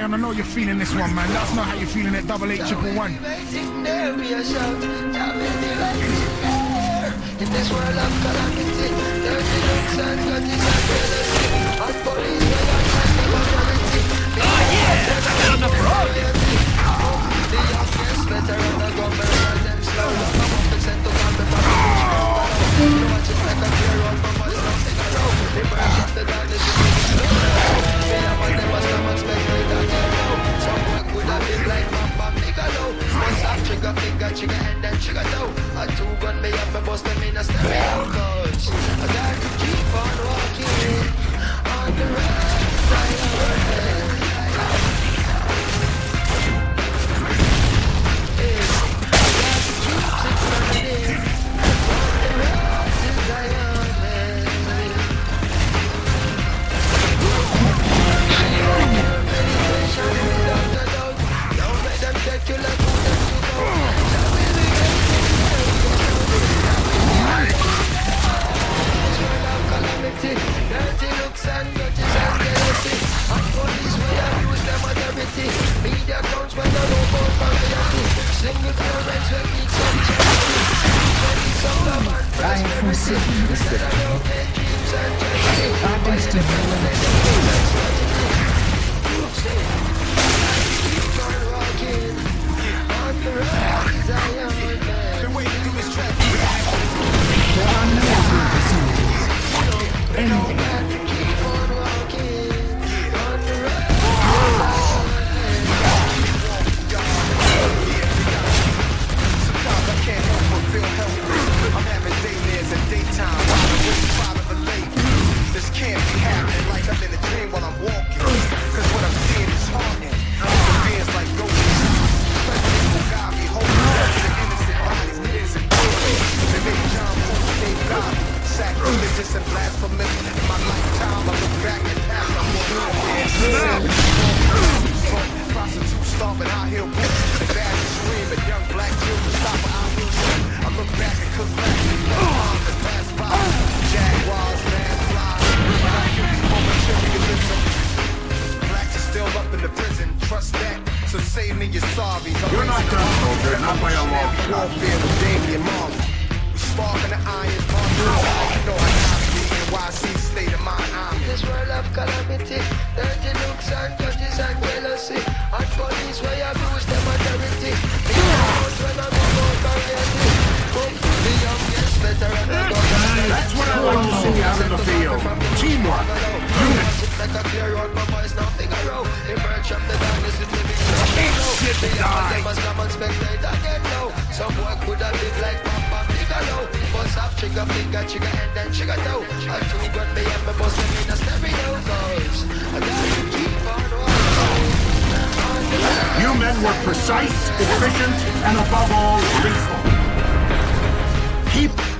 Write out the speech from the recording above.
And I know you're feeling this one, man. That's not how you're feeling it. 8811. In this world of calamity, dirty looks and grudges and jealousy, and police where you trust the majority. Oh yeah, I got enough for all. The youngest veteran of government and them slow. I'm up and sent to God before the bitch come down. You watch it like a clear road, but what's nothing around. The birds of the darkness is moving slow down. Me and my them must come and speculate on their road. Some work would have been like Bamba Migalo. Once I trigger finger, trigger and then trigger toe. A two-gun me up and bust them in a stereo coach. I got to keep on walking on the right side of the bed. Dirty looks and grudges and jealousy, and police we abuse them authority. Media accounts when they know about variety. Single parents will need some charity. When need some love and prosperity. Instead of broken dreams and jealousy. Why they keep on walking on the rise I am again. The way you do this track, there are no opportunities. Ain't no man to keep on walking on the road. Sometimes I can't help but feel helpless. I'm having daymares and daytime. I'm really proud of the late. This can't be happening like I'm in a dream while I'm walking. Cause what I'm seeing is haunting. The fears like ghosts. President Mugabe holding on to the innocent bodies. Innocent bodies. They made John Paul King God. Sacrilegious and blasphemous. In my lifetime, I look back and pass. I'm more prostitutes stomping out here with the bad screaming. Young black children stopping out here. I look back and cook back. The pass by. Jaguars, man, flies. Materialism. Blacks are still up in the prison. Trust that. So save me your sorry. You're not done, soldier. Not by a long shot. Warfare with Damien Marley. Sparking the iron, you know I gotta be NYC, state of mind. I'm in this world of calamity, dirty looks and grudges and jealousy, and police where you abuse them authority. The house when I'm about variety. The youngest veteran of government. That's what I like to see out in the field. Teamwork. Unity. Like a clear road, but boys nothing around. Emerge from the darkness in the big show. The youngest must come and spectate again now. Some boy could have lived like Papa. Bust off trigger finger, trigger and then trigger toe. I two-gun me and me bust them in a stereo goes. I gotta keep on walking. You men were precise, efficient, and above all, lethal. Keep